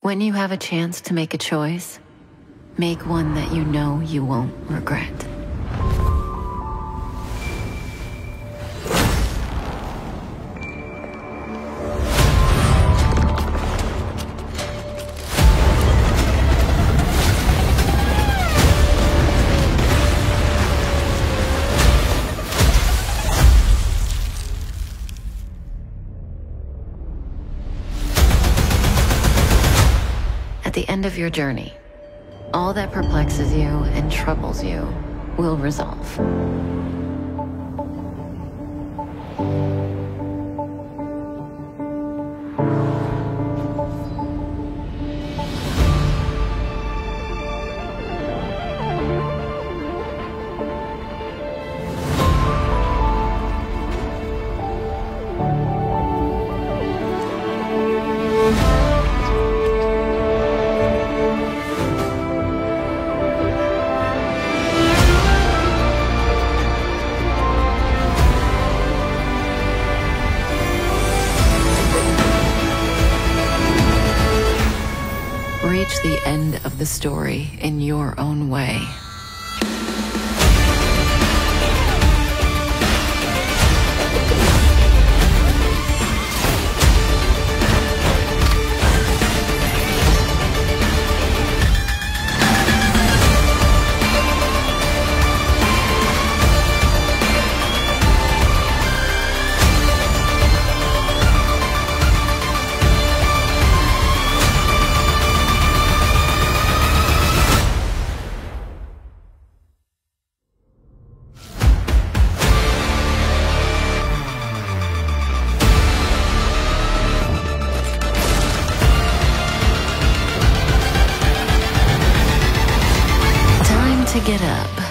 When you have a chance to make a choice, make one that you know you won't regret. At the end of your journey, all that perplexes you and troubles you will resolve. Reach the end of the story in your own way. To get up.